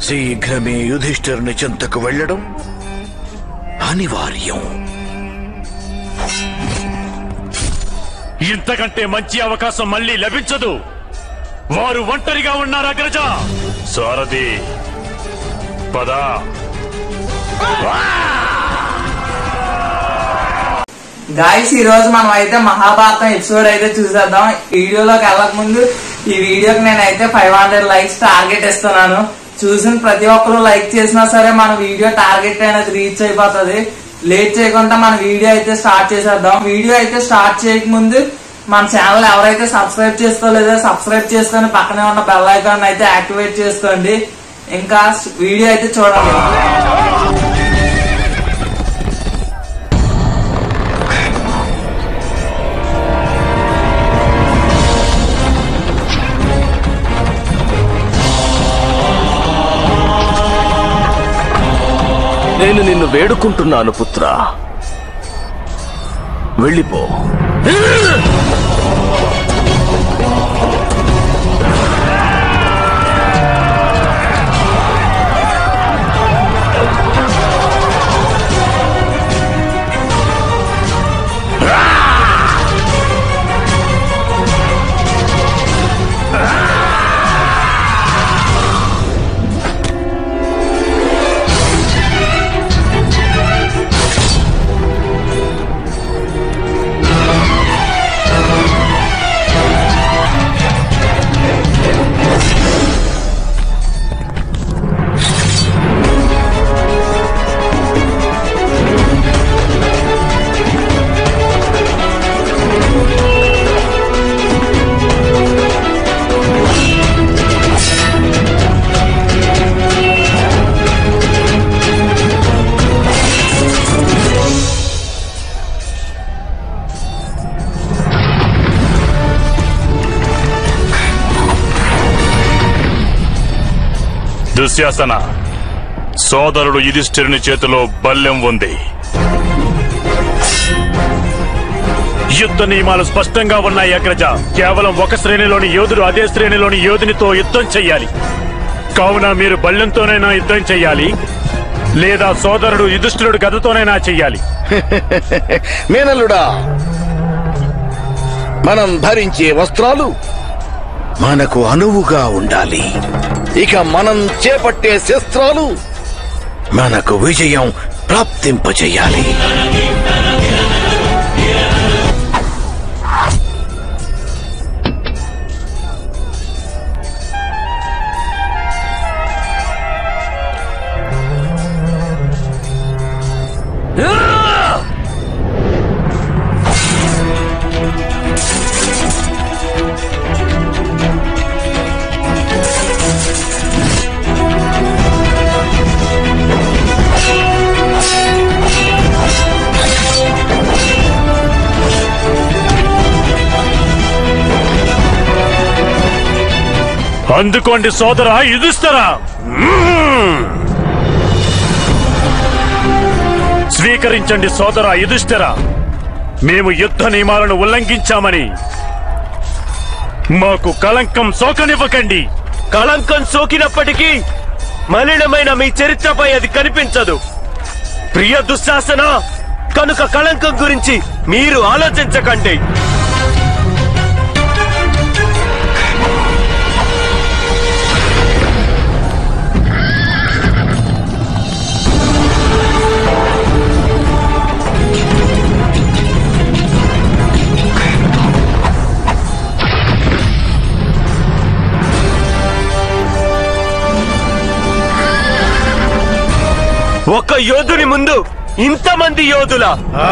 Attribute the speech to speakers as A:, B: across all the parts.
A: శీఘ్రమే యుధిష్ఠిరుని చెంతకు వెళ్ళడం అనివార్యం.
B: ఇంతకంటే మంచి అవకాశం మళ్ళీ లభించదు. వారు ఒంటరిగా ఉన్నారు అగ్రజ. సారథి పద.
C: గాయ్స్, ఈ రోజు మనం అయితే మహాభారతం ఎపిసోడ్ అయితే చూసేద్దాం. వీడియోలోకి వెళ్ళక ముందు ఈ వీడియోకి నేనైతే 500 లైక్స్ టార్గెట్ ఇస్తున్నాను. చూసిన ప్రతి ఒక్కరు లైక్ చేసినా సరే మన వీడియో టార్గెట్ అనేది రీచ్ అయిపోతుంది. లేట్ చేయకుండా మన వీడియో అయితే స్టార్ట్ చేసేద్దాం. వీడియో అయితే స్టార్ట్ చేయక ముందు మన ఛానల్ ఎవరైతే సబ్స్క్రైబ్ చేసుకోలేదో సబ్స్క్రైబ్ చేసుకొని పక్కనే ఉన్న బెల్ ఐకాన్ అయితే యాక్టివేట్ చేసుకోండి. ఇంకా వీడియో అయితే చూడండి.
A: నేను నిన్ను వేడుకుంటున్నాను పుత్రా, వెళ్ళిపో.
B: దుశ్శాసన, సోదరుడు యుధిష్ఠిరుని చేతిలో బల్లెం ఉంది. యుద్ధ నియమాలు స్పష్టంగా ఉన్నాయి అగ్రజ. కేవలం ఒక శ్రేణిలోని యోధుడు అదే శ్రేణిలోని యోధునితో యుద్ధం చెయ్యాలి. కావున మీరు బల్లెంతోనైనా యుద్ధం చెయ్యాలి, లేదా సోదరుడు యుధిష్ఠిరుడు గదతోనైనా చెయ్యాలి.
A: మేనలుడా, మనం ధరించే వస్త్రాలు మనకు అనువుగా ఉండాలి. ఇక మనం చేపట్టే శస్త్రాలు మనకు విజయం ప్రాప్తింపచేయాలి.
B: అందుకోండి సోదరా యుధిష్ఠిరా, స్వీకరించండి సోదరా యుధిష్ఠిరా. మేము యుద్ధ నియమాలను ఉల్లంఘించామని మాకు కళంకం సోకనివ్వకండి.
D: కళంకం సోకినప్పటికీ మలినమైన మీ చరిత్రపై అది కనిపించదు. ప్రియ దుశ్శాసన, కనుక కళంకం గురించి మీరు ఆలోచించకండి. ఒక్క యోధుని ముందు ఇంతమంది యోధుల?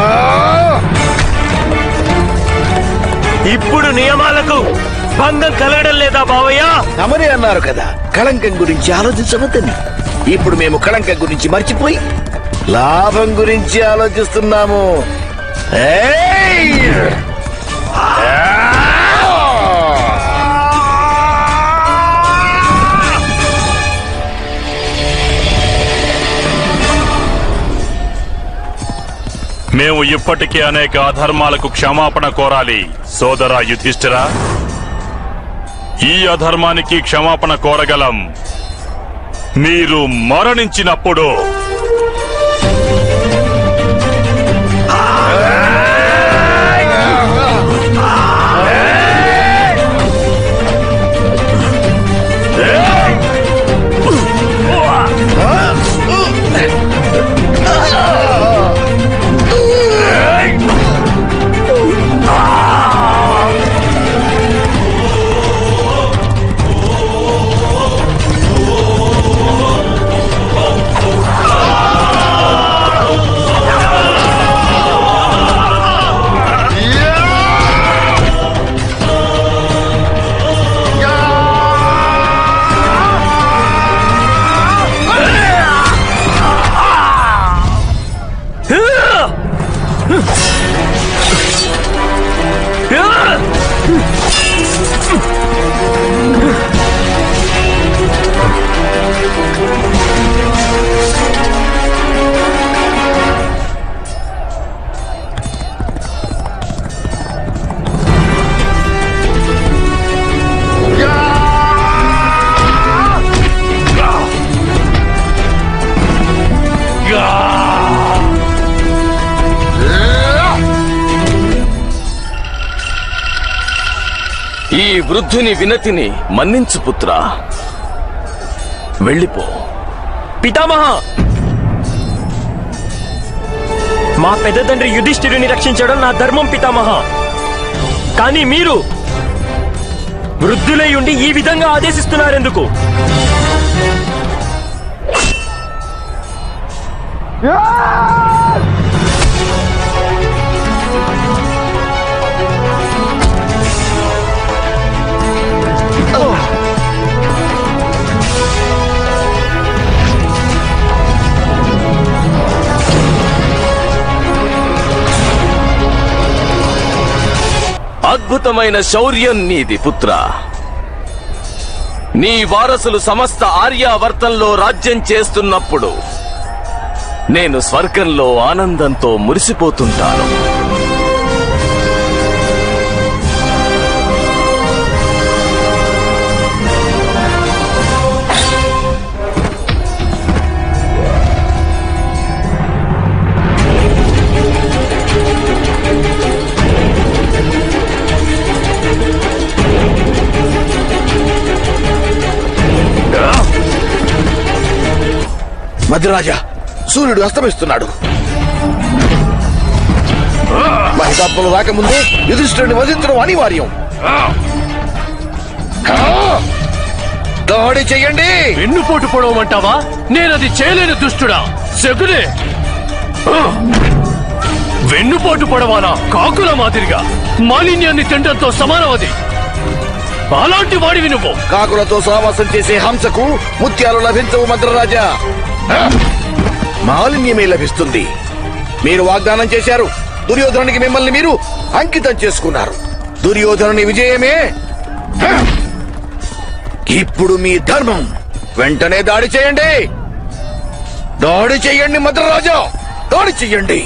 D: ఇప్పుడు నియమాలకు భంగం కలగడం లేదా బావయ్య?
A: తమరే అన్నారు కదా కళంకం గురించి ఆలోచించవద్దని. ఇప్పుడు మేము కళంకం గురించి మర్చిపోయి లాభం గురించి ఆలోచిస్తున్నాము.
B: మేము ఇప్పటికే అనేక అధర్మాలకు క్షమాపణ కోరాలి సోదరా యుధిష్ఠిరా. ఈ అధర్మానికి క్షమాపణ కోరగలం. మీరు మరణించినప్పుడు
E: ఈ వృద్ధుని వినతిని మన్నించు పుత్రా. వెళ్ళిపో.
D: పితామహ, మా పెద్ద తండ్రి యుధిష్ఠిరుని రక్షించడం నా ధర్మం పితామహ. కానీ మీరు వృద్ధులై ఉండి ఈ విధంగా ఆదేశిస్తున్నారెందుకు?
E: అద్భుతమైన శౌర్యం నీది పుత్రా. నీ వారసులు సమస్త ఆర్యావర్తంలో రాజ్యం చేస్తున్నప్పుడు నేను స్వర్గంలో ఆనందంతో మురిసిపోతుంటాను.
A: మధ్యరాజా, సూర్యుడు అస్తమిస్తున్నాడు. మహితాత్మలు రాకముందే యుధిష్ఠిరుని వధించడం అనివార్యం. దాడి చెయ్యండి.
F: వెన్నుపోటు పొడవమంటావా? నేనది చేయలేను దుష్టుడా. శకునే, వెన్నుపోటు పొడవాలా? కాకుల మాదిరిగా మాలిన్యాన్ని తినడంతో సమానం అది. అలాంటి వాడివి నువ్వు.
A: కాకులతో సహవాసం చేసే హంసకు ముత్యాలు లభించవు మద్రరాజా. మాలిన్యమే లభిస్తుంది. మీరు వాగ్దానం చేశారు. దుర్యోధనునికి మిమ్మల్ని మీరు అంకితం చేసుకున్నారు. దుర్యోధనుని విజయమే ఇప్పుడు మీ ధర్మం. వెంటనే దాడి చేయండి. దాడి చెయ్యండి మద్రరాజా, దాడి చెయ్యండి.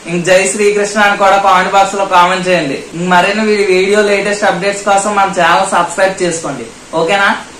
C: ఇంక జై శ్రీకృష్ణ అని కూడా కామెంట్ బాక్స్ లో కామెంట్ చేయండి. మరిన్ని వీడియో లేటెస్ట్ అప్డేట్స్ కోసం మన ఛానల్ సబ్స్క్రైబ్ చేసుకోండి. ఓకేనా?